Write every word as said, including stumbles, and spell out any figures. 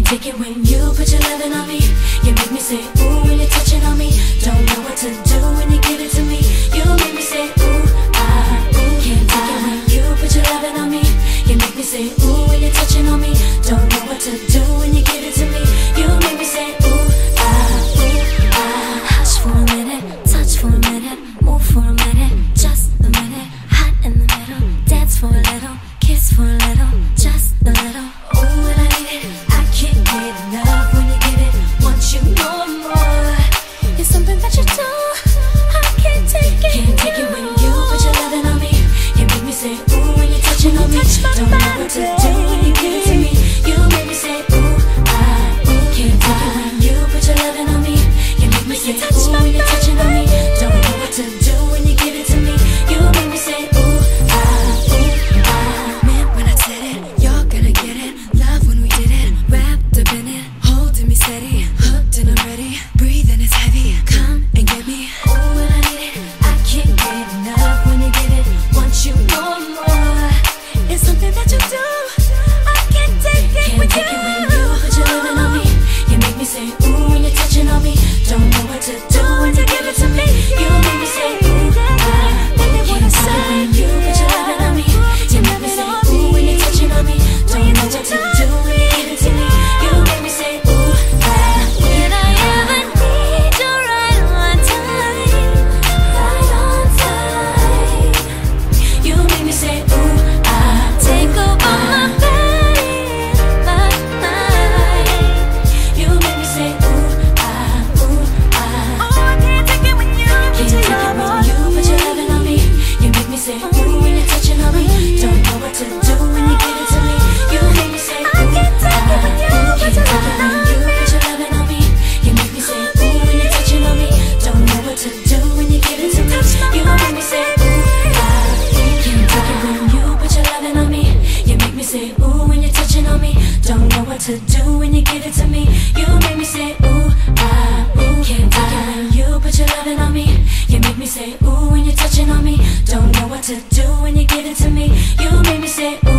take it when you put your loving on me. You make me say ooh when you're touching on me. Don't know what to do when you give it to me. You make me say ooh, ah, ooh. Can't take it when you put your loving on me. You make me say ooh when you're touching on me. Don't know what to do when you give it to me. You make me say ooh, ah, ooh, ah. Hush for a minute, touch for a minute, move for a minute, just a minute. Hot in the middle, dance for a little, kiss for a little, just a little. Ooh, when I need it, I can't get enough when you give it. Want you more and more. It's something that you do, I can't take it. Can't take it when you put your loving on me. You make me say ooh when you're touching on me. Don't know what to do when you give it to me. You make me say ooh, ah, ooh. Can't take it when you put your loving on me. You make me say ooh when you're touching on me. Don't know what to do when you give it to me. You make me say ooh, ah, ooh, ah. Man, when I said it, you're gonna get it. Love when we did it, wrapped up in it, holding me steady, hooked and I'm ready. Breathing is heavy, come and get me. Ooh, when I need it, I can't get enough when you give it. Want you more and more. It's something that you do, I can't take it. Can't with take you. It when you put your loving on me. You make me say ooh when you're touching on me. Don't know what to do when you give it to me. You make me say ooh, ah, ooh. Can't take it when you put your loving on me. You make me say ooh when you're touching on me. Don't know what to do when you give it to me. You make me say ooh, ah, when I ever need you right on time, right on time. You make me say ooh, ah, take over my body, my mind. You make me say ooh, ah, ooh, ah. Oh, I can't take it when you put your love on me. You put your loving on me. You make me say ooh when you're touching on me. Don't know what to do when you give it to me. You make me say ooh, ah, ooh. Can't take it when you put your loving on me. You make me say ooh when you're touching on me. Don't know what to do when you give it to me. You make me say ooh, ah, ooh. Can't take it when you put your loving on me. You make me say ooh when you're touching on me. Don't know what to do when you give it to me. You make me say ooh, ah, ooh. Can't take it when you put your loving on me. You make me say ooh when you're touching on me. Don't know what to do when you give it to me. You make me say ooh.